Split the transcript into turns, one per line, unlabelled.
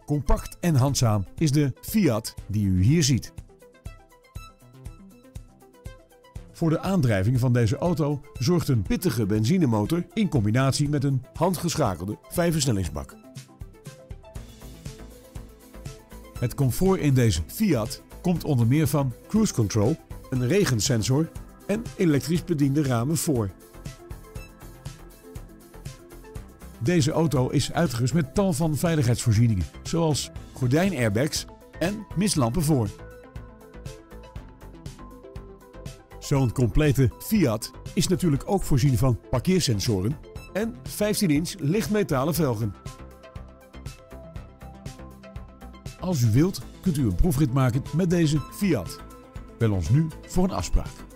Compact en handzaam is de Fiat die u hier ziet. Voor de aandrijving van deze auto zorgt een pittige benzinemotor in combinatie met een handgeschakelde 5-versnellingsbak. Het comfort in deze Fiat komt onder meer van cruise control, een regensensor en elektrisch bediende ramen voor. Deze auto is uitgerust met tal van veiligheidsvoorzieningen, zoals gordijnairbags en mistlampen voor. Zo'n complete Fiat is natuurlijk ook voorzien van parkeersensoren en 15-inch lichtmetalen velgen. Als u wilt, kunt u een proefrit maken met deze Fiat. Bel ons nu voor een afspraak.